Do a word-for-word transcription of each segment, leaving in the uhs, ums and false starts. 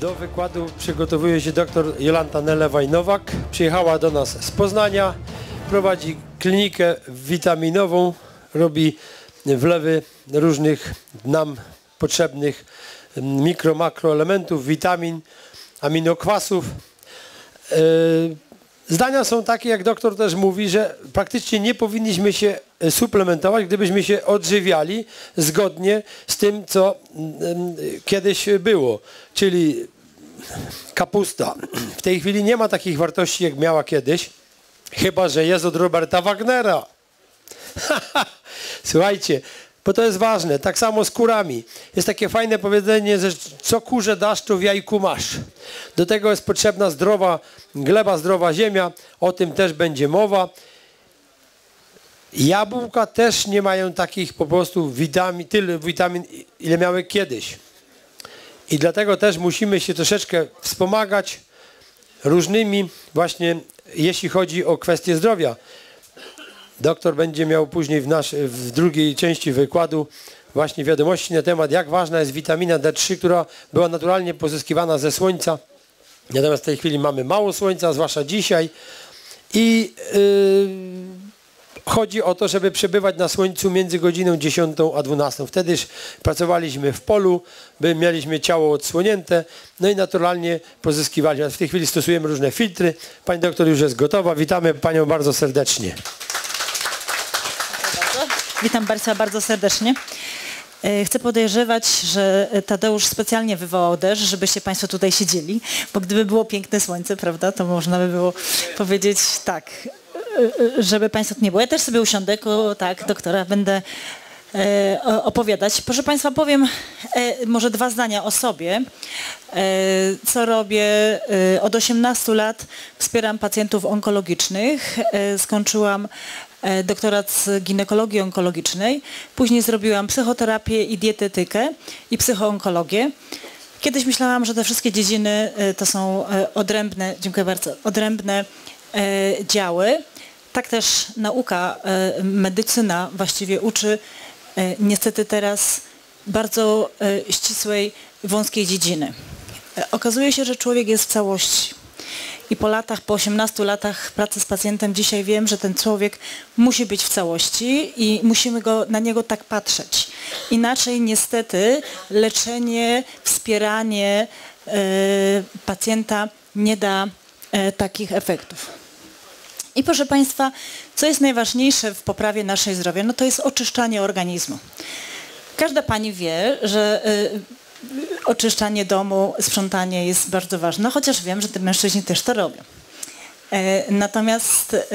Do wykładu przygotowuje się dr Jolanta Nelewa-Nowak. Przyjechała do nas z Poznania, prowadzi klinikę witaminową, robi wlewy różnych nam potrzebnych mikro, makroelementów, witamin, aminokwasów. Zdania są takie, jak doktor też mówi, że praktycznie nie powinniśmy się suplementować, gdybyśmy się odżywiali zgodnie z tym, co kiedyś było. Czyli kapusta w tej chwili nie ma takich wartości, jak miała kiedyś, chyba że jest od Roberta Wagnera. Słuchajcie, bo to jest ważne. Tak samo z kurami. Jest takie fajne powiedzenie, że co kurze dasz, to w jajku masz. Do tego jest potrzebna zdrowa gleba, zdrowa ziemia. O tym też będzie mowa. Jabłka też nie mają takich po prostu witamin, tyle witamin, ile miały kiedyś. I dlatego też musimy się troszeczkę wspomagać różnymi właśnie, jeśli chodzi o kwestie zdrowia. Doktor będzie miał później w, nasz, w drugiej części wykładu właśnie wiadomości na temat, jak ważna jest witamina D trzy, która była naturalnie pozyskiwana ze słońca. Natomiast w tej chwili mamy mało słońca, zwłaszcza dzisiaj. I yy, chodzi o to, żeby przebywać na słońcu między godziną dziesiątą a dwunastą. Wtedyż pracowaliśmy w polu, by mieliśmy ciało odsłonięte, no i naturalnie pozyskiwaliśmy. W tej chwili stosujemy różne filtry. Pani doktor już jest gotowa. Witamy Panią bardzo serdecznie. Witam Państwa bardzo serdecznie. Chcę podejrzewać, że Tadeusz specjalnie wywołał deszcz, żebyście Państwo tutaj siedzieli, bo gdyby było piękne słońce, prawda, to można by było powiedzieć tak, żeby Państwa tu nie było. Ja też sobie usiądę, ko, tak, doktora, będę e, opowiadać. Proszę Państwa, powiem e, może dwa zdania o sobie. E, co robię? E, od osiemnastu lat wspieram pacjentów onkologicznych. E, skończyłam doktorat z ginekologii onkologicznej. Później zrobiłam psychoterapię i dietetykę i psychoonkologię. Kiedyś myślałam, że te wszystkie dziedziny to są odrębne, dziękuję bardzo, odrębne działy. Tak też nauka, medycyna właściwie uczy niestety teraz bardzo ścisłej, wąskiej dziedziny. Okazuje się, że człowiek jest w całości. I po latach, po osiemnastu latach pracy z pacjentem dzisiaj wiem, że ten człowiek musi być w całości i musimy go, na niego tak patrzeć. Inaczej niestety leczenie, wspieranie e, pacjenta nie da e, takich efektów. I proszę Państwa, co jest najważniejsze w poprawie naszej zdrowia? No to jest oczyszczanie organizmu. Każda Pani wie, że e, oczyszczanie domu, sprzątanie jest bardzo ważne, chociaż wiem, że te mężczyźni też to robią. E, natomiast e, e,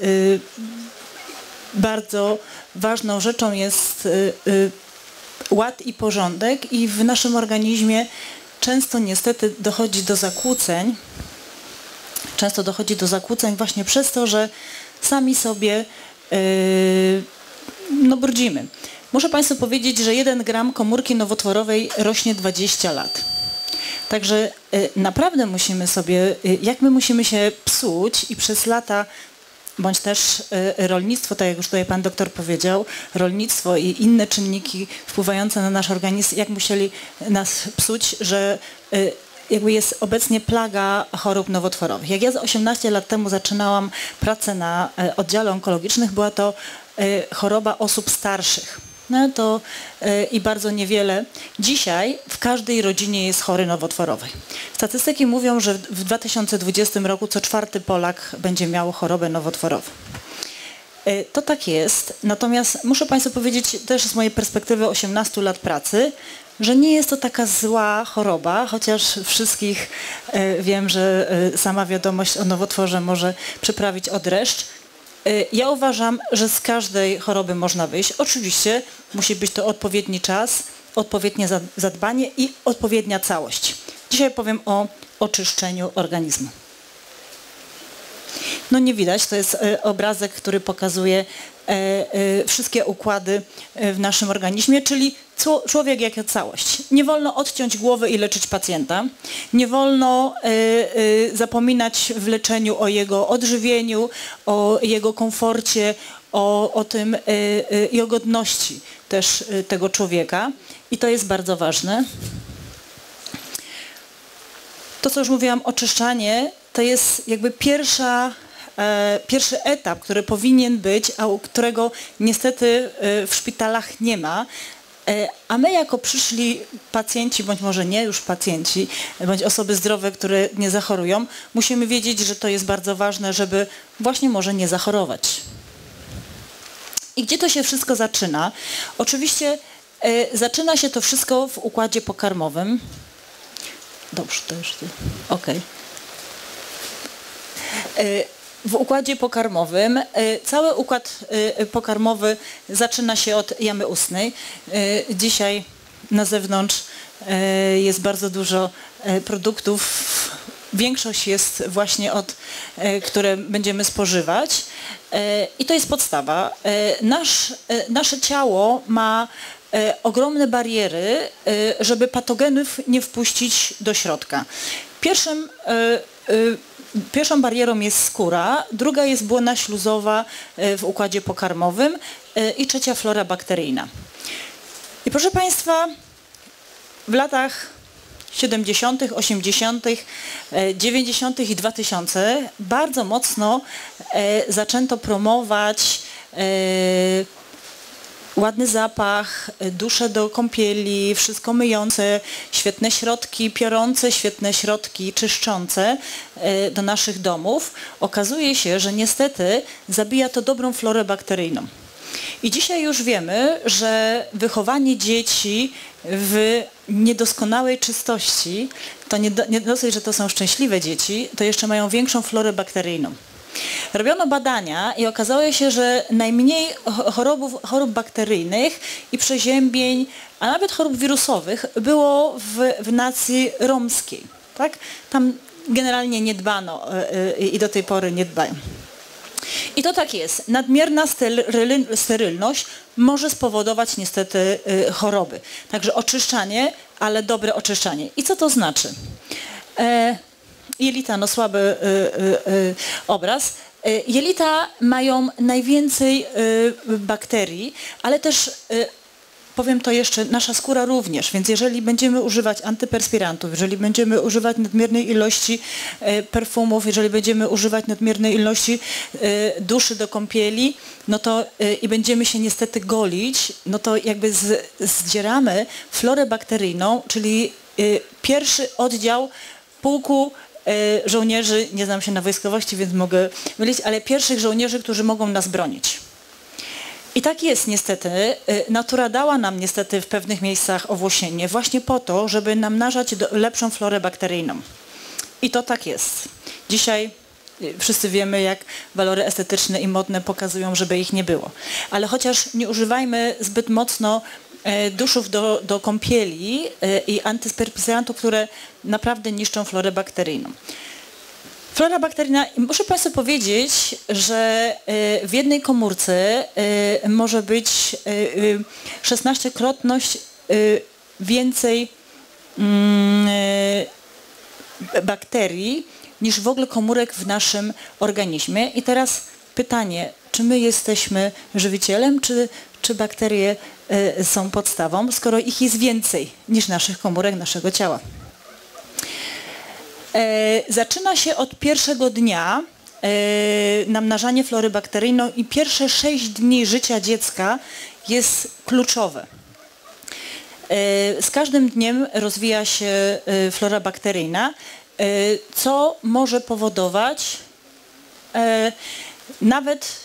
bardzo ważną rzeczą jest e, e, ład i porządek i w naszym organizmie często niestety dochodzi do zakłóceń, często dochodzi do zakłóceń właśnie przez to, że sami sobie e, no, brudzimy. Muszę Państwu powiedzieć, że jeden gram komórki nowotworowej rośnie dwadzieścia lat. Także y, naprawdę musimy sobie, y, jak my musimy się psuć i przez lata, bądź też y, rolnictwo, tak jak już tutaj Pan doktor powiedział, rolnictwo i inne czynniki wpływające na nasz organizm, jak musieli nas psuć, że y, jakby jest obecnie plaga chorób nowotworowych. Jak ja z osiemnaście lat temu zaczynałam pracę na y, oddziale onkologicznych, była to y, choroba osób starszych. No to yy, i bardzo niewiele. Dzisiaj w każdej rodzinie jest chory nowotworowy. Statystyki mówią, że w dwa tysiące dwudziestym roku co czwarty Polak będzie miał chorobę nowotworową. Yy, to tak jest. Natomiast muszę Państwu powiedzieć też z mojej perspektywy osiemnastu lat pracy, że nie jest to taka zła choroba, chociaż wszystkich yy, wiem, że yy, sama wiadomość o nowotworze może przyprawić o dreszcz. Ja uważam, że z każdej choroby można wyjść. Oczywiście musi być to odpowiedni czas, odpowiednie zadbanie i odpowiednia całość. Dzisiaj powiem o oczyszczeniu organizmu. No nie widać, to jest obrazek, który pokazuje wszystkie układy w naszym organizmie, czyli człowiek jako całość. Nie wolno odciąć głowy i leczyć pacjenta. Nie wolno zapominać w leczeniu o jego odżywieniu, o jego komforcie, o, o tym i o godności też tego człowieka. I to jest bardzo ważne. To, co już mówiłam, oczyszczanie, to jest jakby pierwsza, e, pierwszy etap, który powinien być, a u którego niestety e, w szpitalach nie ma. E, a my jako przyszli pacjenci, bądź może nie już pacjenci, bądź osoby zdrowe, które nie zachorują, musimy wiedzieć, że to jest bardzo ważne, żeby właśnie może nie zachorować. I gdzie to się wszystko zaczyna? Oczywiście e, zaczyna się to wszystko w układzie pokarmowym. Dobrze, to już tu. Okej. Okay. W układzie pokarmowym, cały układ pokarmowy zaczyna się od jamy ustnej. Dzisiaj na zewnątrz jest bardzo dużo produktów. Większość jest właśnie od, które będziemy spożywać. I to jest podstawa. Nasz, nasze ciało ma ogromne bariery, żeby patogenów nie wpuścić do środka. Pierwszym, pierwszą barierą jest skóra, druga jest błona śluzowa w układzie pokarmowym i trzecia flora bakteryjna. I proszę Państwa, w latach siedemdziesiątych, osiemdziesiątych, dziewięćdziesiątych i dwutysięcznych bardzo mocno zaczęto promować ładny zapach, dusze do kąpieli, wszystko myjące, świetne środki piorące, świetne środki czyszczące do naszych domów. Okazuje się, że niestety zabija to dobrą florę bakteryjną. I dzisiaj już wiemy, że wychowanie dzieci w niedoskonałej czystości, to nie, do, nie dosyć, że to są szczęśliwe dzieci, to jeszcze mają większą florę bakteryjną. Robiono badania i okazało się, że najmniej chorób, chorób bakteryjnych i przeziębień, a nawet chorób wirusowych było w, w nacji romskiej. Tak? Tam generalnie nie dbano i do tej pory nie dbają. I to tak jest. Nadmierna sterylność może spowodować niestety choroby. Także oczyszczanie, ale dobre oczyszczanie. I co to znaczy? E, jelita, no słaby y, y, y, obraz. Y, jelita mają najwięcej y, bakterii, ale też y, powiem to jeszcze, nasza skóra również, więc jeżeli będziemy używać antyperspirantów, jeżeli będziemy używać nadmiernej ilości e, perfumów, jeżeli będziemy używać nadmiernej ilości e, duszy do kąpieli, no to e, i będziemy się niestety golić, no to jakby z, zdzieramy florę bakteryjną, czyli e, pierwszy oddział pułku e, żołnierzy, nie znam się na wojskowości, więc mogę mylić, ale pierwszych żołnierzy, którzy mogą nas bronić. I tak jest niestety. Natura dała nam niestety w pewnych miejscach owłosienie właśnie po to, żeby namnażać lepszą florę bakteryjną. I to tak jest. Dzisiaj wszyscy wiemy, jak walory estetyczne i modne pokazują, żeby ich nie było. Ale chociaż nie używajmy zbyt mocno duszów do, do kąpieli i antysperpirantów, które naprawdę niszczą florę bakteryjną. Flora bakteryjna, muszę Państwu powiedzieć, że w jednej komórce może być szesnaściokrotność więcej bakterii niż w ogóle komórek w naszym organizmie. I teraz pytanie, czy my jesteśmy żywicielem, czy, czy bakterie są podstawą, skoro ich jest więcej niż naszych komórek naszego ciała. Zaczyna się od pierwszego dnia namnażanie flory bakteryjną i pierwsze sześć dni życia dziecka jest kluczowe. Z każdym dniem rozwija się flora bakteryjna, co może powodować nawet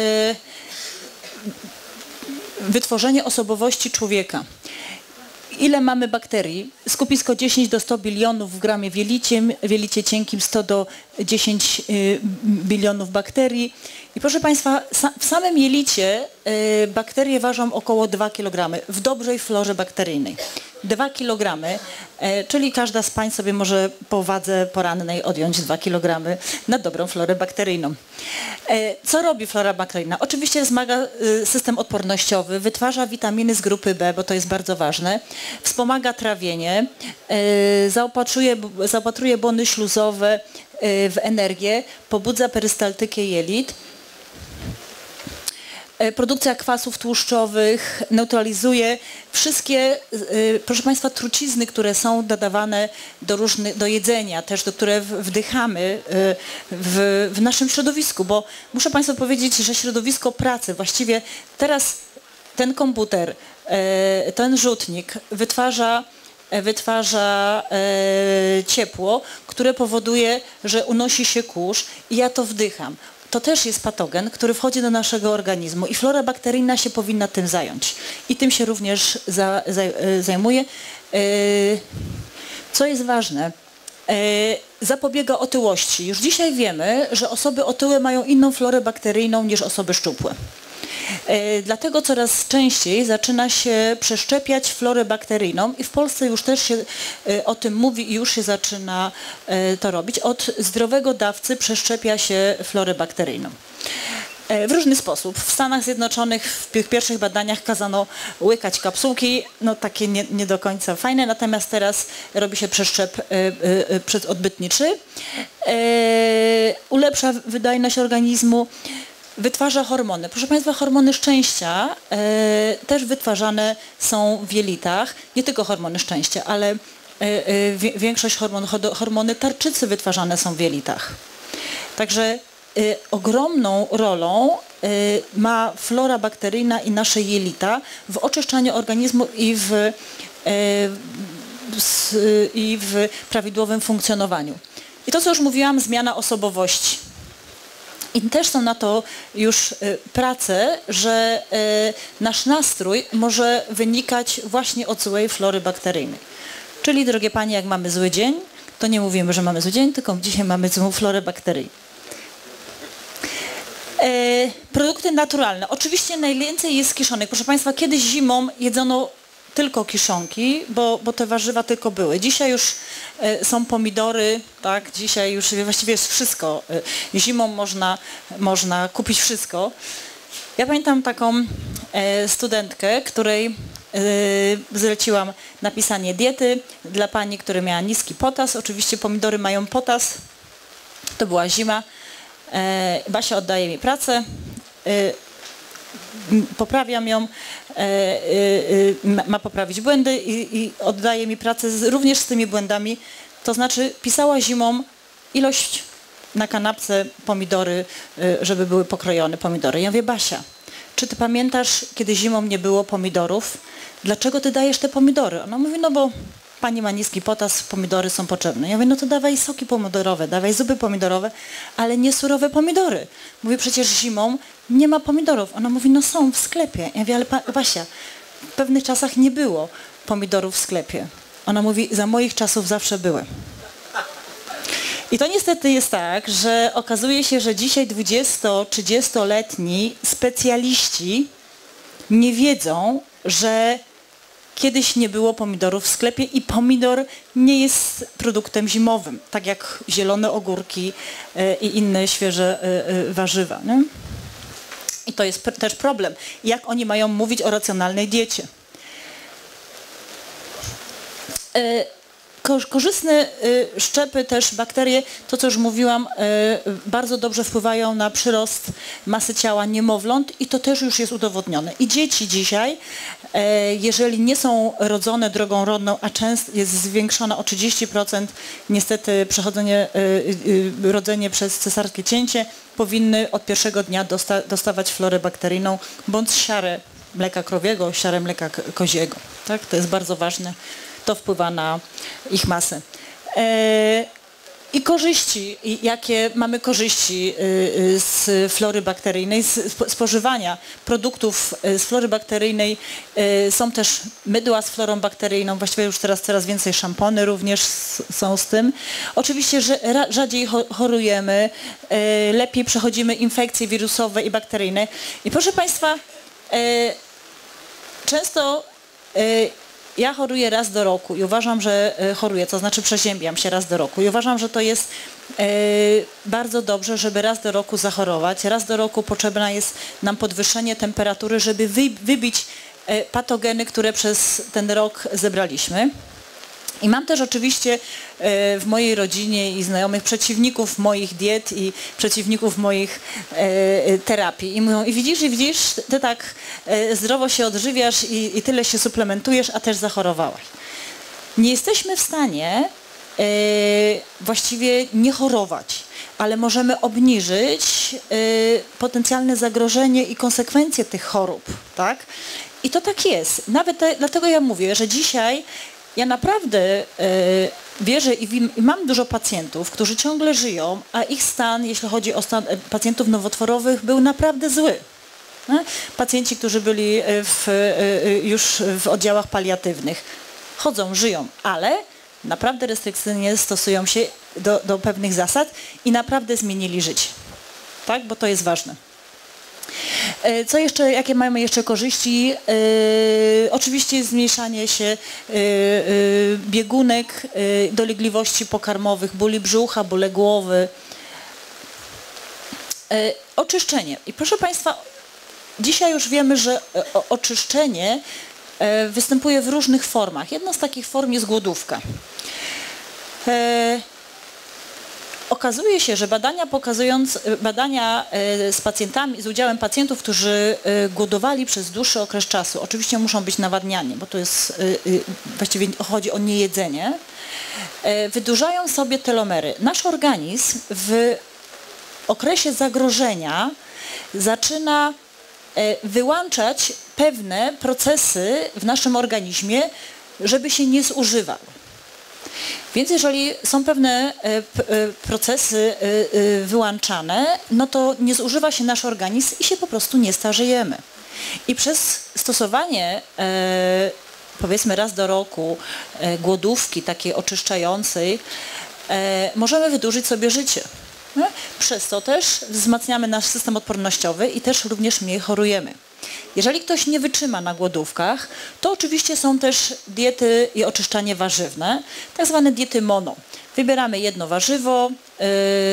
wytworzenie osobowości człowieka. Ile mamy bakterii? Skupisko dziesięć do stu bilionów w gramie w jelicie, w jelicie cienkim sto do dziesięciu bilionów bakterii. I proszę Państwa, w samym jelicie bakterie ważą około dwa kilogramy w dobrej florze bakteryjnej. dwa kilogramy, czyli każda z pań sobie może po wadze porannej odjąć dwa kilogramy na dobrą florę bakteryjną. Co robi flora bakteryjna? Oczywiście wzmaga system odpornościowy, wytwarza witaminy z grupy B, bo to jest bardzo ważne, wspomaga trawienie, zaopatruje, zaopatruje błony śluzowe w energię, pobudza perystaltykę jelit. produkcja kwasów tłuszczowych, neutralizuje wszystkie, proszę Państwa, trucizny, które są dodawane do różnych, do jedzenia, też do które wdychamy w, w naszym środowisku, bo muszę Państwu powiedzieć, że środowisko pracy, właściwie teraz ten komputer, ten rzutnik wytwarza wytwarza e, ciepło, które powoduje, że unosi się kurz i ja to wdycham. To też jest patogen, który wchodzi do naszego organizmu i flora bakteryjna się powinna tym zająć. I tym się również za, za, zajmuje. E, co jest ważne? E, zapobiega otyłości. Już dzisiaj wiemy, że osoby otyłe mają inną florę bakteryjną niż osoby szczupłe. E, dlatego coraz częściej zaczyna się przeszczepiać florę bakteryjną i w Polsce już też się e, o tym mówi i już się zaczyna e, to robić. Od zdrowego dawcy przeszczepia się florę bakteryjną. E, w różny sposób. W Stanach Zjednoczonych w tych pierwszych badaniach kazano łykać kapsułki, no takie nie, nie do końca fajne, natomiast teraz robi się przeszczep e, e, przedodbytniczy. E, ulepsza wydajność organizmu. Wytwarza hormony. Proszę Państwa, hormony szczęścia e, też wytwarzane są w jelitach. Nie tylko hormony szczęścia, ale e, e, większość hormon, hormony tarczycy wytwarzane są w jelitach. Także e, ogromną rolą e, ma flora bakteryjna i nasze jelita w oczyszczaniu organizmu i w, e, z, i w prawidłowym funkcjonowaniu. I to, co już mówiłam, zmiana osobowości. I też są na to już y, prace, że y, nasz nastrój może wynikać właśnie od złej flory bakteryjnej. Czyli, drogie Panie, jak mamy zły dzień, to nie mówimy, że mamy zły dzień, tylko dzisiaj mamy złą florę bakteryjną. Y, produkty naturalne. Oczywiście najwięcej jest kiszonek. Proszę Państwa, kiedyś zimą jedzono tylko kiszonki, bo, bo te warzywa tylko były. Dzisiaj już e, są pomidory, tak? Dzisiaj już właściwie jest wszystko. E, zimą można, można kupić wszystko. Ja pamiętam taką e, studentkę, której e, zleciłam napisanie diety dla pani, która miała niski potas. Oczywiście pomidory mają potas. To była zima. E, Basia oddaje mi pracę. E, Poprawiam ją, e, e, ma poprawić błędy i, i oddaje mi pracę z, również z tymi błędami. To znaczy pisała zimą ilość na kanapce pomidory, e, żeby były pokrojone pomidory. Ja mówię, Basia, czy ty pamiętasz, kiedy zimą nie było pomidorów? Dlaczego ty dajesz te pomidory? Ona mówi, no bo pani ma niski potas, pomidory są potrzebne. Ja mówię, no to dawaj soki pomidorowe, dawaj zupy pomidorowe, ale nie surowe pomidory. Mówię, przecież zimą nie ma pomidorów. Ona mówi, no są w sklepie. Ja mówię, ale pa, Basia, w pewnych czasach nie było pomidorów w sklepie. Ona mówi, za moich czasów zawsze były. I to niestety jest tak, że okazuje się, że dzisiaj dwudziesto-trzydziestoletni specjaliści nie wiedzą, że kiedyś nie było pomidorów w sklepie i pomidor nie jest produktem zimowym, tak jak zielone ogórki e, i inne świeże e, e, warzywa. Nie? I to jest też problem. Jak oni mają mówić o racjonalnej diecie? E, Korzystne szczepy, też bakterie, to co już mówiłam, bardzo dobrze wpływają na przyrost masy ciała niemowląt i to też już jest udowodnione. I dzieci dzisiaj, jeżeli nie są rodzone drogą rodną, a często jest zwiększona o trzydzieści procent niestety przechodzenie, rodzenie przez cesarskie cięcie, powinny od pierwszego dnia dosta dostawać florę bakteryjną bądź siarę mleka krowiego, siarę mleka koziego. Tak? To jest bardzo ważne. To wpływa na ich masę. E, I korzyści, i jakie mamy korzyści y, z flory bakteryjnej, z spożywania produktów z flory bakteryjnej. Y, są też mydła z florą bakteryjną, właściwie już teraz coraz więcej szampony również są z tym. Oczywiście, że rzadziej chorujemy, y, lepiej przechodzimy infekcje wirusowe i bakteryjne. I proszę Państwa, y, często y, ja choruję raz do roku i uważam, że choruję, to znaczy przeziębiam się raz do roku i uważam, że to jest e, bardzo dobrze, żeby raz do roku zachorować. Raz do roku potrzebne jest nam podwyższenie temperatury, żeby wy, wybić e, patogeny, które przez ten rok zebraliśmy. I mam też oczywiście w mojej rodzinie i znajomych przeciwników moich diet i przeciwników moich terapii. I mówią, i widzisz, i widzisz, ty tak zdrowo się odżywiasz i, i tyle się suplementujesz, a też zachorowałaś. Nie jesteśmy w stanie właściwie nie chorować, ale możemy obniżyć potencjalne zagrożenie i konsekwencje tych chorób, tak? I to tak jest. Nawet te, dlatego ja mówię, że dzisiaj ja naprawdę e, wierzę i, w, i mam dużo pacjentów, którzy ciągle żyją, a ich stan, jeśli chodzi o stan e, pacjentów nowotworowych, był naprawdę zły. No? Pacjenci, którzy byli w, e, już w oddziałach paliatywnych, chodzą, żyją, ale naprawdę restrykcyjnie stosują się do, do pewnych zasad i naprawdę zmienili życie. Tak? Bo to jest ważne. Co jeszcze, jakie mamy jeszcze korzyści? Yy, oczywiście zmniejszanie się yy, yy, biegunek, yy, dolegliwości pokarmowych, bóli brzucha, bóle głowy. Yy, oczyszczenie. I proszę Państwa, dzisiaj już wiemy, że o, oczyszczenie yy, występuje w różnych formach. Jedna z takich form jest głodówka. Yy, Okazuje się, że badania pokazując, badania z pacjentami, z udziałem pacjentów, którzy głodowali przez dłuższy okres czasu, oczywiście muszą być nawadniani, bo to jest, właściwie chodzi o niejedzenie, wydłużają sobie telomery. Nasz organizm w okresie zagrożenia zaczyna wyłączać pewne procesy w naszym organizmie, żeby się nie zużywały. Więc jeżeli są pewne procesy wyłączane, no to nie zużywa się nasz organizm i się po prostu nie starzejemy. I przez stosowanie, powiedzmy raz do roku, głodówki takiej oczyszczającej, możemy wydłużyć sobie życie. Przez to też wzmacniamy nasz system odpornościowy i też również mniej chorujemy. Jeżeli ktoś nie wytrzyma na głodówkach, to oczywiście są też diety i oczyszczanie warzywne, tak zwane diety mono. Wybieramy jedno warzywo, yy,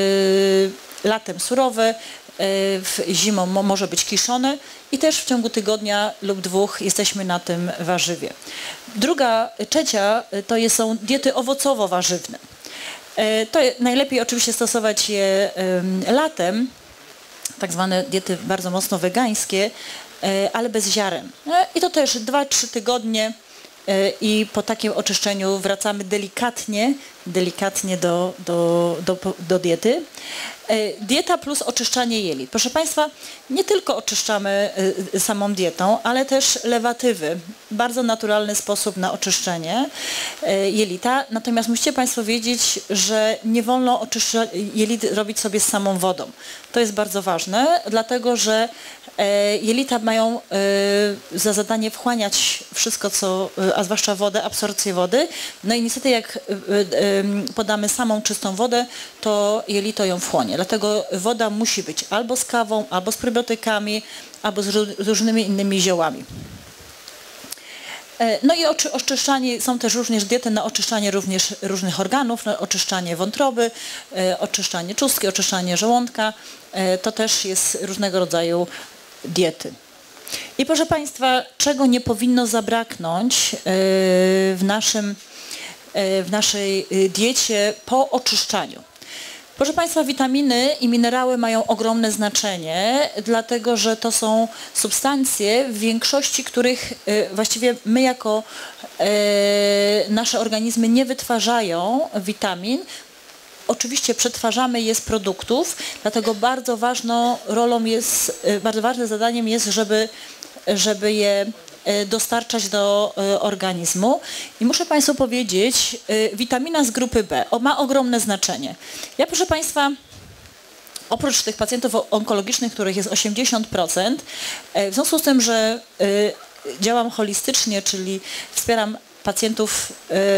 latem surowe, yy, zimą może być kiszone i też w ciągu tygodnia lub dwóch jesteśmy na tym warzywie. Druga, trzecia to są diety owocowo-warzywne. Yy, to najlepiej oczywiście stosować je yy, latem, tak zwane diety bardzo mocno wegańskie, ale bez ziaren. I to też dwa trzy tygodnie i po takim oczyszczeniu wracamy delikatnie, delikatnie do, do, do, do diety. Dieta plus oczyszczanie jelit. Proszę Państwa, nie tylko oczyszczamy samą dietą, ale też lewatywy. Bardzo naturalny sposób na oczyszczenie jelita. Natomiast musicie Państwo wiedzieć, że nie wolno oczyszczać jelit robić sobie z samą wodą. To jest bardzo ważne, dlatego że jelita mają za zadanie wchłaniać wszystko, co, a zwłaszcza wodę, absorpcję wody. No i niestety jak podamy samą czystą wodę, to jelito ją wchłonie. Dlatego woda musi być albo z kawą, albo z probiotykami, albo z różnymi innymi ziołami. No i oczyszczanie, są też również diety na oczyszczanie również różnych organów, na oczyszczanie wątroby, oczyszczanie czustki, oczyszczanie żołądka. To też jest różnego rodzaju diety. I proszę Państwa, czego nie powinno zabraknąć w, naszym, w naszej diecie po oczyszczaniu? Proszę Państwa, witaminy i minerały mają ogromne znaczenie, dlatego że to są substancje, w większości których właściwie my jako nasze organizmy nie wytwarzają witamin. Oczywiście przetwarzamy je z produktów, dlatego bardzo ważną rolą jest, bardzo ważnym zadaniem jest, żeby, żeby je dostarczać do organizmu. I muszę Państwu powiedzieć, witamina z grupy B ma ogromne znaczenie. Ja, proszę Państwa, oprócz tych pacjentów onkologicznych, których jest osiemdziesiąt procent, w związku z tym, że działam holistycznie, czyli wspieram pacjentów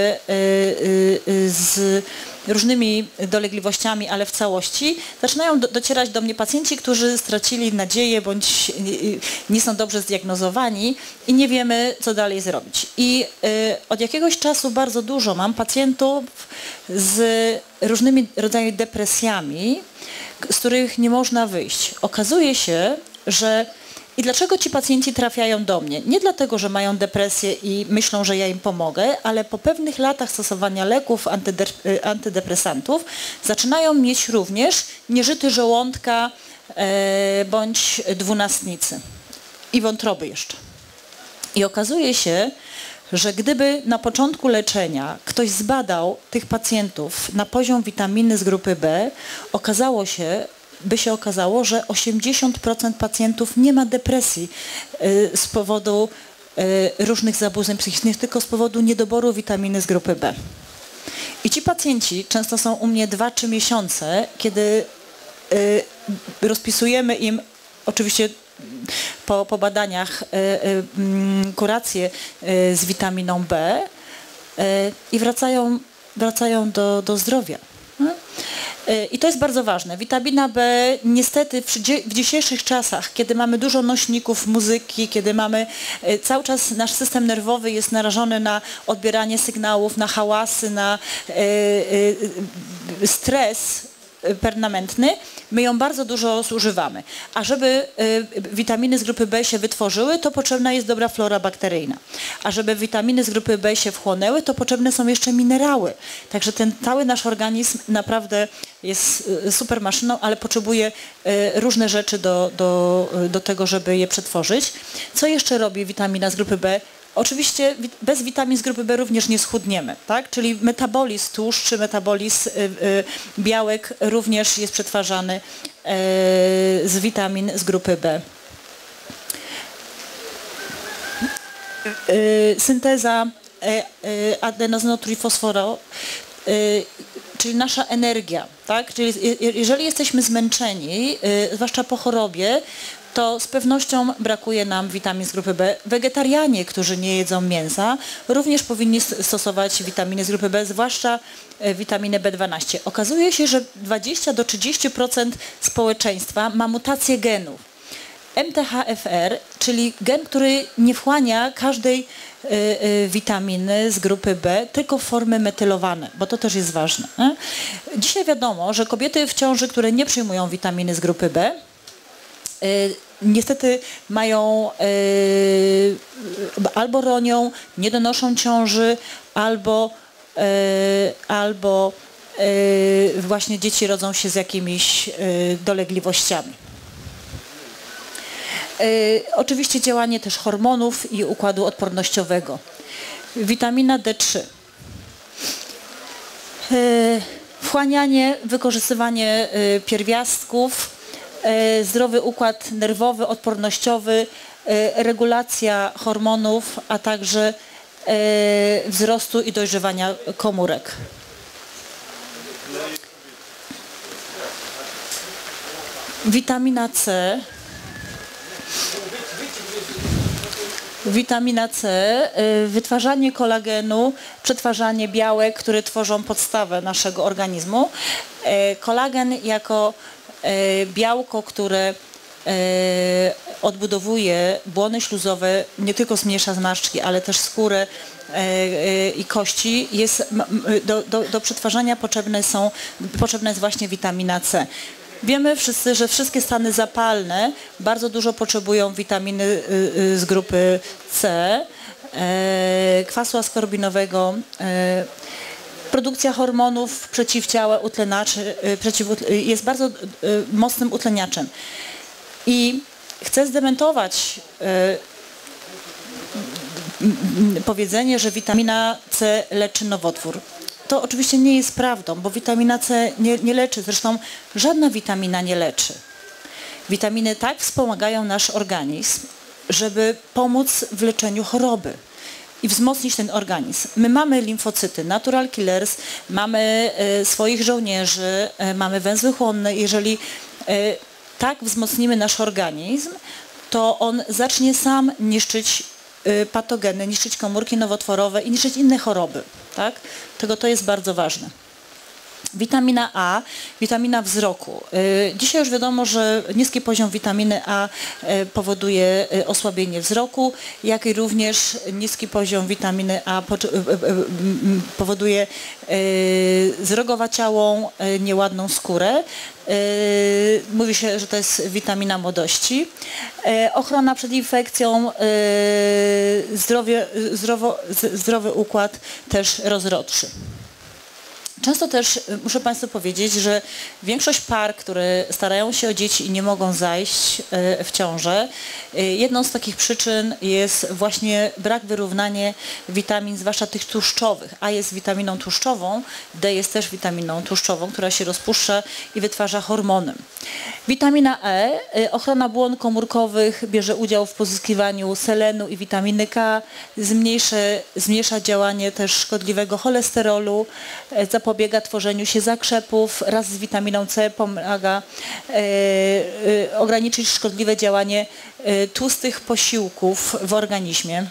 z różnymi dolegliwościami, ale w całości, zaczynają do, docierać do mnie pacjenci, którzy stracili nadzieję bądź nie są dobrze zdiagnozowani i nie wiemy, co dalej zrobić. I y, od jakiegoś czasu bardzo dużo mam pacjentów z różnymi rodzajami depresjami, z których nie można wyjść. Okazuje się, że I dlaczego ci pacjenci trafiają do mnie? Nie dlatego, że mają depresję i myślą, że ja im pomogę, ale po pewnych latach stosowania leków, antydepresantów zaczynają mieć również nieżyty żołądka e, bądź dwunastnicy i wątroby jeszcze. I okazuje się, że gdyby na początku leczenia ktoś zbadał tych pacjentów na poziom witaminy z grupy B, okazało się, by się okazało, że osiemdziesiąt procent pacjentów nie ma depresji y, z powodu y, różnych zaburzeń psychicznych, tylko z powodu niedoboru witaminy z grupy B. I ci pacjenci często są u mnie dwa trzy miesiące, kiedy y, rozpisujemy im, oczywiście po, po badaniach, y, y, kurację y, z witaminą B y, i wracają, wracają do, do zdrowia. I to jest bardzo ważne. Witamina B niestety w dzisiejszych czasach, kiedy mamy dużo nośników muzyki, kiedy mamy cały czas nasz system nerwowy jest narażony na odbieranie sygnałów, na hałasy, na y, y, stres permanentny, my ją bardzo dużo zużywamy. A żeby y, witaminy z grupy B się wytworzyły, to potrzebna jest dobra flora bakteryjna. A żeby witaminy z grupy B się wchłonęły, to potrzebne są jeszcze minerały. Także ten cały nasz organizm naprawdę jest y, super maszyną, ale potrzebuje y, różne rzeczy do, do, do tego, żeby je przetworzyć. Co jeszcze robi witamina z grupy B? Oczywiście bez witamin z grupy B również nie schudniemy, tak? Czyli metabolizm tłuszczy, metabolizm y, y, białek również jest przetwarzany y, z witamin z grupy B. Y, synteza y, y, adenozynotrifosforo, y, czyli nasza energia, tak? Czyli jeżeli jesteśmy zmęczeni, y, zwłaszcza po chorobie, to z pewnością brakuje nam witamin z grupy B. Wegetarianie, którzy nie jedzą mięsa, również powinni stosować witaminy z grupy B, zwłaszcza witaminę B dwanaście. Okazuje się, że dwadzieścia do trzydziestu procent społeczeństwa ma mutację genów. M T H F R, czyli gen, który nie wchłania każdej y, y, witaminy z grupy B, tylko w formy metylowane, bo to też jest ważne. Nie? Dzisiaj wiadomo, że kobiety w ciąży, które nie przyjmują witaminy z grupy B, niestety mają y, albo ronią, nie donoszą ciąży, albo, y, albo y, właśnie dzieci rodzą się z jakimiś y, dolegliwościami. Y, oczywiście działanie też hormonów i układu odpornościowego. Witamina D trzy. Y, wchłanianie, wykorzystywanie y, pierwiastków, zdrowy układ nerwowy, odpornościowy, regulacja hormonów, a także wzrostu i dojrzewania komórek. Witamina C. Witamina C, wytwarzanie kolagenu, przetwarzanie białek, które tworzą podstawę naszego organizmu. Kolagen jako białko, które odbudowuje błony śluzowe, nie tylko zmniejsza zmarszczki, ale też skórę i kości, jest do, do, do przetwarzania potrzebne są, potrzebna jest właśnie witamina C. Wiemy wszyscy, że wszystkie stany zapalne bardzo dużo potrzebują witaminy z grupy C, kwasu askorbinowego, produkcja hormonów przeciwciała utlenaczy przeciw, jest bardzo mocnym utleniaczem. I chcę zdementować powiedzenie, że witamina C leczy nowotwór. To oczywiście nie jest prawdą, bo witamina C nie, nie leczy, zresztą żadna witamina nie leczy. Witaminy tak wspomagają nasz organizm, żeby pomóc w leczeniu choroby i wzmocnić ten organizm. My mamy limfocyty, natural killers, mamy e, swoich żołnierzy, e, mamy węzły chłonne. Jeżeli e, tak wzmocnimy nasz organizm, to on zacznie sam niszczyć e, patogeny, niszczyć komórki nowotworowe i niszczyć inne choroby. Tak? Tego to jest bardzo ważne. Witamina A, witamina wzroku. Dzisiaj już wiadomo, że niski poziom witaminy A powoduje osłabienie wzroku, jak i również niski poziom witaminy A powoduje zrogowaciałą, nieładną skórę. Mówi się, że to jest witamina młodości. Ochrona przed infekcją, zdrowie, zdrowo, zdrowy układ też rozrodczy. Często też muszę Państwu powiedzieć, że większość par, które starają się o dzieci i nie mogą zajść w ciążę, jedną z takich przyczyn jest właśnie brak wyrównania witamin, zwłaszcza tych tłuszczowych. A jest witaminą tłuszczową, D jest też witaminą tłuszczową, która się rozpuszcza i wytwarza hormony. Witamina E, ochrona błon komórkowych, bierze udział w pozyskiwaniu selenu i witaminy K, zmniejsza, zmniejsza działanie też szkodliwego cholesterolu, zapobiega tworzeniu się zakrzepów, wraz z witaminą C pomaga e, e, ograniczyć szkodliwe działanie e, tłustych posiłków w organizmie.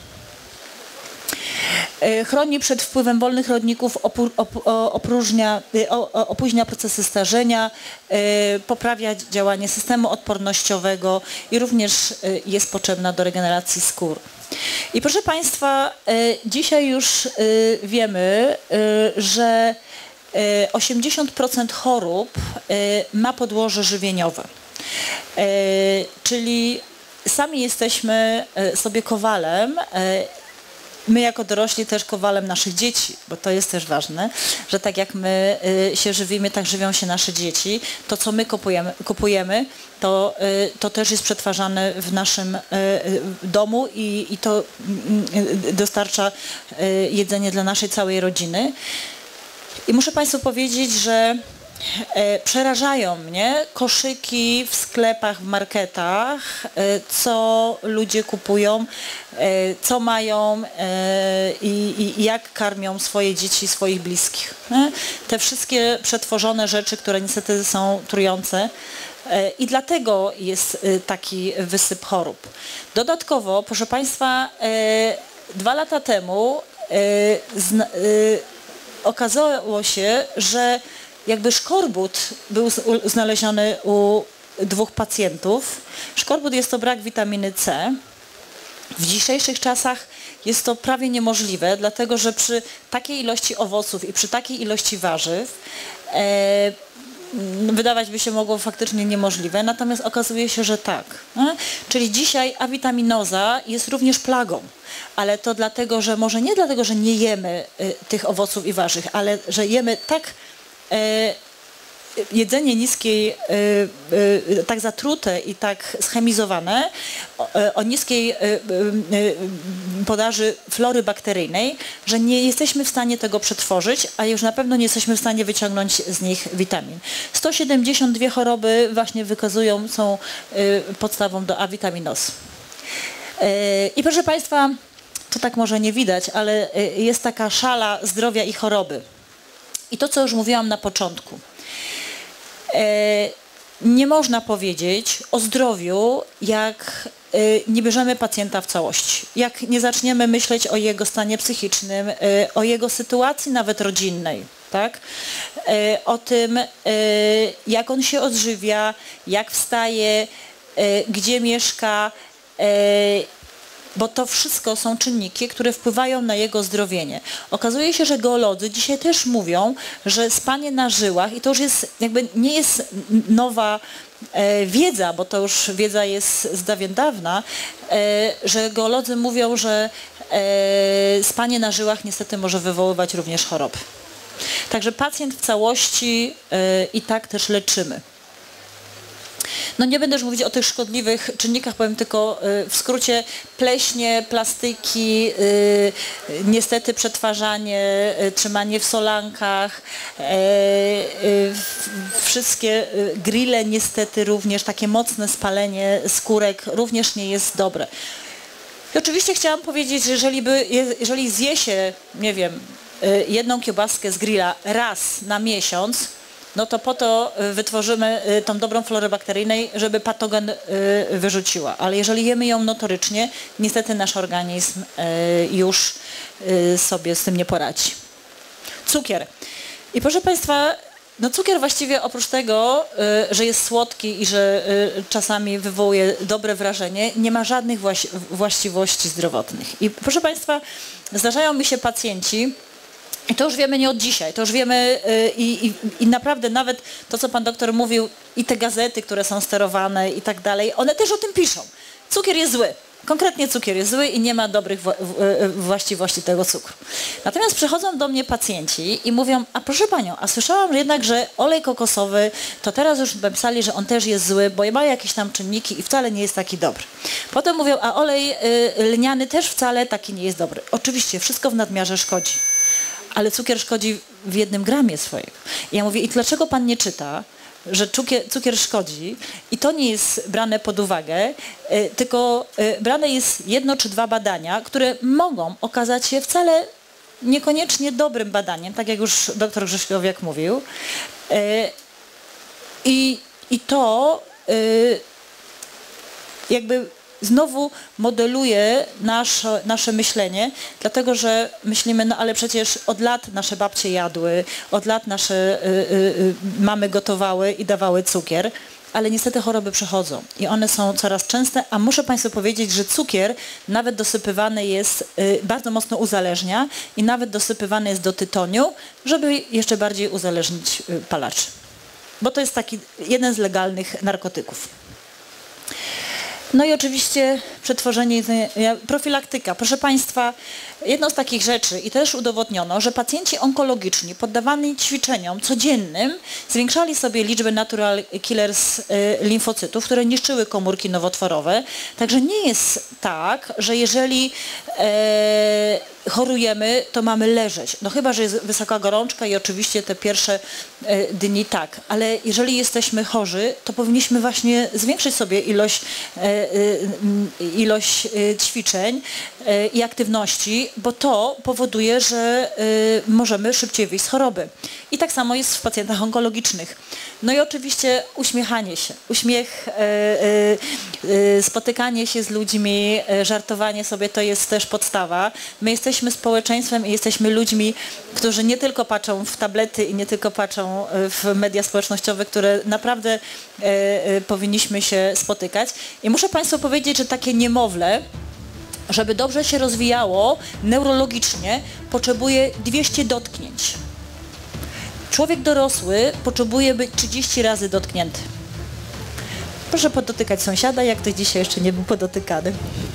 Chroni przed wpływem wolnych rodników, opróżnia, opóźnia procesy starzenia, poprawia działanie systemu odpornościowego i również jest potrzebna do regeneracji skór. I proszę Państwa, dzisiaj już wiemy, że osiemdziesiąt procent chorób ma podłoże żywieniowe, czyli sami jesteśmy sobie kowalem. My jako dorośli też kowalem naszych dzieci, bo to jest też ważne, że tak jak my y, się żywimy, tak żywią się nasze dzieci. To, co my kupujemy, kupujemy to, y, to też jest przetwarzane w naszym y, domu i, i to y, dostarcza y, jedzenie dla naszej całej rodziny. I muszę Państwu powiedzieć, że E, przerażają mnie koszyki w sklepach, w marketach, e, co ludzie kupują, e, co mają e, i, i jak karmią swoje dzieci, swoich bliskich. E? Te wszystkie przetworzone rzeczy, które niestety są trujące. E, I dlatego jest e, taki wysyp chorób. Dodatkowo, proszę Państwa, e, dwa lata temu e, zna, e, okazało się, że jakby szkorbut był znaleziony u dwóch pacjentów. Szkorbut jest to brak witaminy C. W dzisiejszych czasach jest to prawie niemożliwe, dlatego że przy takiej ilości owoców i przy takiej ilości warzyw e, wydawać by się mogło faktycznie niemożliwe, natomiast okazuje się, że tak. E? Czyli dzisiaj awitaminoza jest również plagą, ale to dlatego, że może nie dlatego, że nie jemy y, tych owoców i warzyw, ale że jemy tak E, jedzenie niskiej, e, e, tak zatrute i tak schemizowane, o, o niskiej e, e, podaży flory bakteryjnej, że nie jesteśmy w stanie tego przetworzyć, a już na pewno nie jesteśmy w stanie wyciągnąć z nich witamin. sto siedemdziesiąt dwie choroby właśnie wykazują, są e, podstawą do awitaminozy. E, I proszę Państwa, to tak może nie widać, ale jest taka szala zdrowia i choroby. I to, co już mówiłam na początku. E, nie można powiedzieć o zdrowiu, jak e, nie bierzemy pacjenta w całości. Jak nie zaczniemy myśleć o jego stanie psychicznym, e, o jego sytuacji nawet rodzinnej, tak? E, o tym, e, jak on się odżywia, jak wstaje, e, gdzie mieszka, e, bo to wszystko są czynniki, które wpływają na jego zdrowienie. Okazuje się, że geolodzy dzisiaj też mówią, że spanie na żyłach, i to już jest jakby nie jest nowa e, wiedza, bo to już wiedza jest z dawien dawna, e, że geolodzy mówią, że e, spanie na żyłach niestety może wywoływać również choroby. Także pacjent w całości e, i tak też leczymy. No nie będę już mówić o tych szkodliwych czynnikach, powiem tylko w skrócie: pleśnie, plastyki, niestety przetwarzanie, trzymanie w solankach, wszystkie grille niestety również, takie mocne spalenie skórek również nie jest dobre. I oczywiście chciałam powiedzieć, że jeżeli, by, jeżeli zje się, nie wiem, jedną kiełbaskę z grilla raz na miesiąc, no to po to wytworzymy tą dobrą florę bakteryjną, żeby patogen wyrzuciła. Ale jeżeli jemy ją notorycznie, niestety nasz organizm już sobie z tym nie poradzi. Cukier. I proszę Państwa, no cukier właściwie oprócz tego, y, że jest słodki i że y, czasami wywołuje dobre wrażenie, nie ma żadnych właś właściwości zdrowotnych. I proszę Państwa, zdarzają mi się pacjenci, i to już wiemy nie od dzisiaj, to już wiemy y, i, i naprawdę nawet to, co pan doktor mówił, i te gazety, które są sterowane i tak dalej, one też o tym piszą. Cukier jest zły. Konkretnie cukier jest zły i nie ma dobrych wła właściwości tego cukru. Natomiast przychodzą do mnie pacjenci i mówią, a proszę panią, a słyszałam jednak, że olej kokosowy, to teraz już napisali, że on też jest zły, bo ma jakieś tam czynniki i wcale nie jest taki dobry. Potem mówią, a olej y, lniany też wcale taki nie jest dobry. Oczywiście, wszystko w nadmiarze szkodzi. Ale cukier szkodzi w jednym gramie swojego. I ja mówię, i dlaczego pan nie czyta, że cukier, cukier szkodzi i to nie jest brane pod uwagę, y, tylko y, brane jest jedno czy dwa badania, które mogą okazać się wcale niekoniecznie dobrym badaniem, tak jak już doktor Grześkowiak mówił. Y, i, I to y, jakby znowu modeluje nasze, nasze myślenie, dlatego że myślimy, no ale przecież od lat nasze babcie jadły, od lat nasze y, y, y, mamy gotowały i dawały cukier, ale niestety choroby przychodzą i one są coraz częste, a muszę Państwu powiedzieć, że cukier nawet dosypywany jest, y, bardzo mocno uzależnia i nawet dosypywany jest do tytoniu, żeby jeszcze bardziej uzależnić y, palaczy. Bo to jest taki jeden z legalnych narkotyków. No i oczywiście przetworzenie, profilaktyka. Proszę Państwa, jedną z takich rzeczy i też udowodniono, że pacjenci onkologiczni poddawani ćwiczeniom codziennym zwiększali sobie liczbę natural killers limfocytów, które niszczyły komórki nowotworowe. Także nie jest tak, że jeżeli e, chorujemy, to mamy leżeć. No chyba, że jest wysoka gorączka i oczywiście te pierwsze e, dni tak, ale jeżeli jesteśmy chorzy, to powinniśmy właśnie zwiększyć sobie ilość, e, e, ilość e, ćwiczeń e, i aktywności, bo to powoduje, że e, możemy szybciej wyjść z choroby. I tak samo jest w pacjentach onkologicznych. No i oczywiście uśmiechanie się, uśmiech, e, e, spotykanie się z ludźmi, e, żartowanie sobie to jest też podstawa. My jesteśmy społeczeństwem i jesteśmy ludźmi, którzy nie tylko patrzą w tablety i nie tylko patrzą w media społecznościowe, które naprawdę e, e, powinniśmy się spotykać. I muszę Państwu powiedzieć, że takie niemowlę, żeby dobrze się rozwijało neurologicznie, potrzebuje dwieście dotknięć. Człowiek dorosły potrzebuje być trzydzieści razy dotknięty. Proszę podotykać sąsiada, jak ktoś dzisiaj jeszcze nie był podotykany.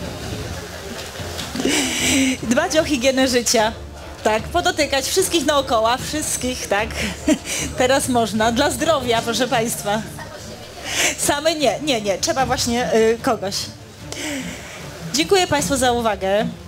Dbać o higienę życia. Tak, podotykać wszystkich naokoła, wszystkich, tak. Teraz można, dla zdrowia, proszę Państwa. Same nie, nie, nie, trzeba właśnie y, kogoś. Dziękuję Państwu za uwagę.